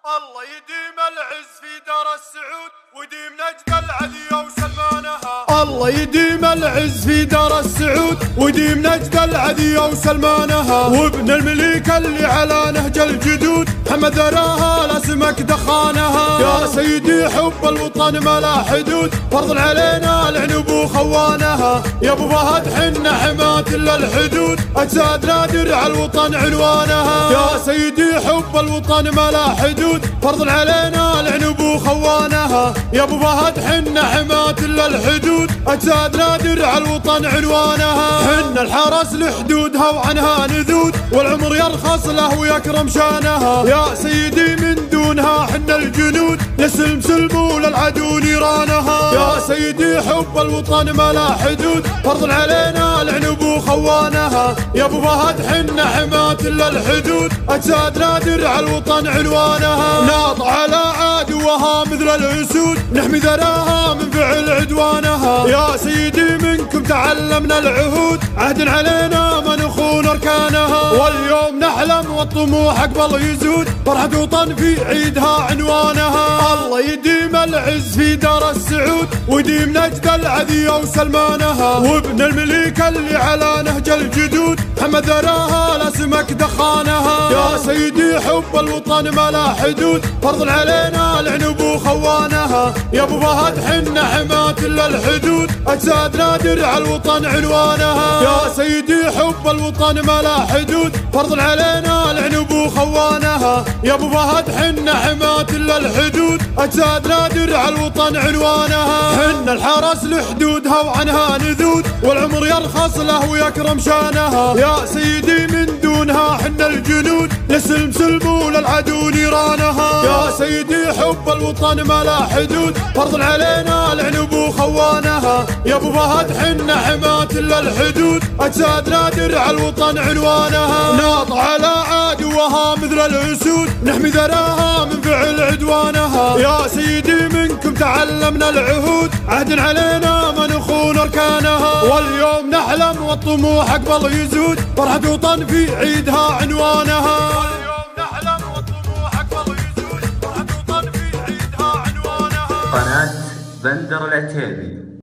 الله يديم العز في دار السعود ويديم نجد العليا وسلمانها. الله يديم العز في دار السعود ويديم نجد العليا وسلمانها. وابن المليك اللي على نهج الجدود محمد راها لاسمك دخانها. يا سيدي حب الوطن ما لا حدود فرض علينا العنب وخوانها. يا ابو فهد حنا حماة للحدود اجسادنا درع الوطن عنوانها. يا سيدي حب الوطن ما لا حدود فرض علينا العنب وخوانها. يا ابو فهد حنا حماة للحدود اجسادنا درع الوطن عنوانها. حنا الحرس لحدودها وعنها نذود والعمر يرخص له ويكرم شانها. يا سيدي من دونها حنا الجنود نسلم سلموا للعدو نيرانها. يا سيدي حب الوطن ما لا حدود فرض علينا العنب وخوانها. يا ابو فهد حنا حماة للحدود اجسادنا درع الوطن عنوانها. ناط على عدوها مثل الاسود نحمي ذراها من فعل عدوانها. يا سيدي منكم تعلمنا العهود عهد علينا ما نخون اركانها. واليوم نحلم والطموح اقبل يزود فرحة وطن في عيدها عنوانها. الله يديم العز في دار السعود ويديم نجد العذية وسلمانها. وابن المليك اللي على نهج الجدود محمد راها لاسمك دخانها. يا سيدي حب الوطن ما لا حدود فرض علينا العنب وخوانها. يا ابو فهد حنا حماة للحدود اجسادنا درع الوطن عنوانها. يا سيدي حب الوطن ما لا حدود فرض علينا العنب وخوانها. يا ابو فهد حنا حماة للحدود اجسادنا درع الوطن عنوانها. حنا الحرس لحدودها وعنها نذود والعمر يرخص له ويكرم شانها. يا سيدي من دونها حنا الجنود نسلم سلموا للعدو نيرانها. يا سيدي حب الوطن ما لا حدود فرض علينا العنب وخوانها. يا ابو فهد حنا حماة للحدود اجسادنا درع الوطن عنوانها. ناط على عدوها مثل الاسود نحمي ذراها من فعل عدوانها. يا سيدي منكم تعلمنا العهود عهد علينا ما نخون اركانها. واليوم نحلم والطموح اقبل يزود فرحة وطن في عيدها عنوانها. واليوم نحلم والطموح اقبل يزود فرحة وطن في عيدها عنوانها. قناة بندر العتيبي.